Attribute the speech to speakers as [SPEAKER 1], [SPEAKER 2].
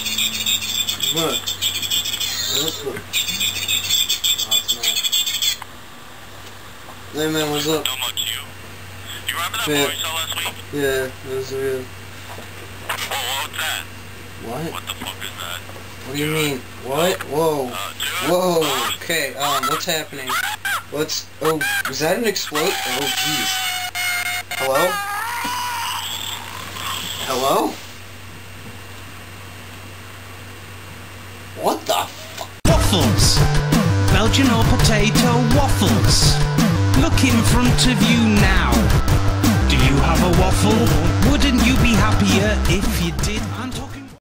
[SPEAKER 1] Look. Look. Oh, it's not. Hey man, what's up?
[SPEAKER 2] Not much, you. You remember that boy you saw last week?
[SPEAKER 1] Yeah, it was real.
[SPEAKER 2] Oh, what's that?
[SPEAKER 1] What?
[SPEAKER 2] What the fuck is that?
[SPEAKER 1] What do you mean? What? Whoa.
[SPEAKER 2] Dude?
[SPEAKER 1] Whoa. Okay, what's happening? What's... Oh, was that an explode? Oh, jeez. Hello? Hello? What the fuck?
[SPEAKER 3] Waffles! Belgian or potato waffles. Look in front of you now. Do you have a waffle? Wouldn't you be happier if you did?